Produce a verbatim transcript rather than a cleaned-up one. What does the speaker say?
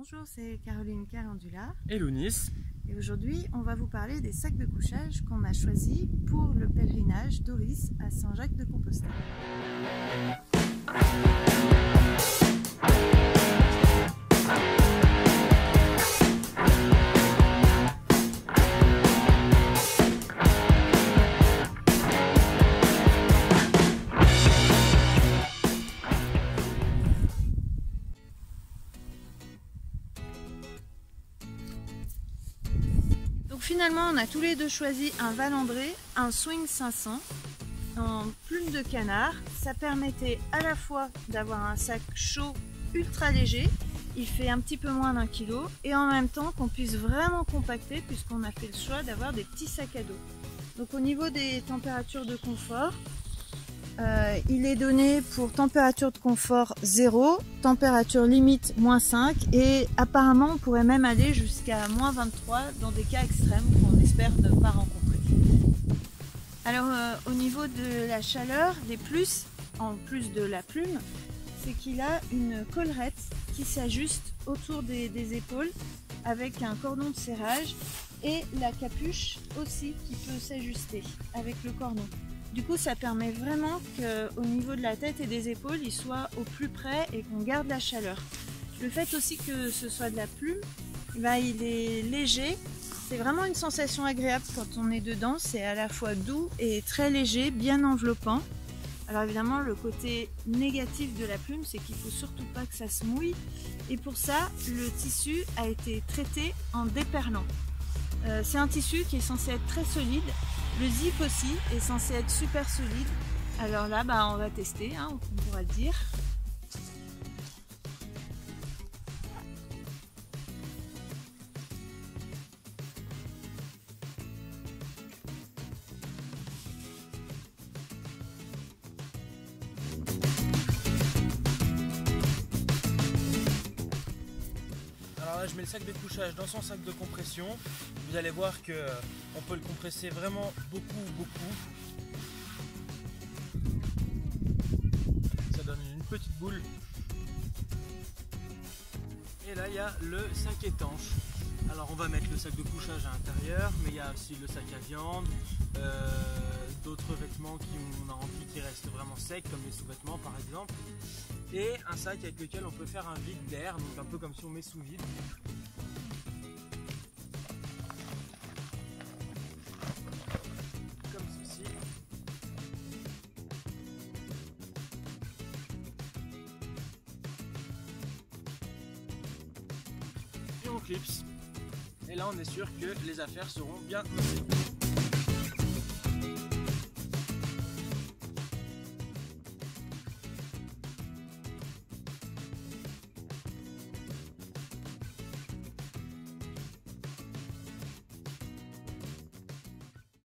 Bonjour, c'est Caroline Carandula et Lounis. Et aujourd'hui, on va vous parler des sacs de couchage qu'on a choisis pour le pèlerinage d'Auris à Saint-Jacques-de-Compostelle. Donc finalement, on a tous les deux choisi un Valandré, un Swing cinq cents en plume de canard. Ça permettait à la fois d'avoir un sac chaud ultra léger, il fait un petit peu moins d'un kilo, et en même temps qu'on puisse vraiment compacter puisqu'on a fait le choix d'avoir des petits sacs à dos. Donc au niveau des températures de confort, Euh, il est donné pour température de confort zéro, température limite moins cinq, et apparemment on pourrait même aller jusqu'à moins vingt-trois dans des cas extrêmes qu'on espère ne pas rencontrer. Alors euh, au niveau de la chaleur, des plus, en plus de la plume, c'est qu'il a une collerette qui s'ajuste autour des, des épaules avec un cordon de serrage, et la capuche aussi qui peut s'ajuster avec le cordon. Du coup, ça permet vraiment qu'au niveau de la tête et des épaules, il soit au plus près et qu'on garde la chaleur. Le fait aussi que ce soit de la plume, bah, il est léger. C'est vraiment une sensation agréable quand on est dedans. C'est à la fois doux et très léger, bien enveloppant. Alors évidemment, le côté négatif de la plume, c'est qu'il ne faut surtout pas que ça se mouille. Et pour ça, le tissu a été traité en déperlant. Euh, c'est un tissu qui est censé être très solide. Le zip aussi est censé être super solide. Alors là, bah, on va tester, hein, on pourra le dire. Alors là, je mets le sac de couchage dans son sac de compression. Vous allez voir que on peut le compresser vraiment beaucoup, beaucoup. Ça donne une petite boule. Et là, il y a le sac étanche. Alors, on va mettre le sac de couchage à l'intérieur, mais il y a aussi le sac à viande, euh, d'autres vêtements qu'on a remplis qui restent vraiment secs, comme les sous-vêtements par exemple. Et un sac avec lequel on peut faire un vide d'air, donc un peu comme si on met sous vide. Comme ceci. Et on clipse. Et là on est sûr que les affaires seront bien posées.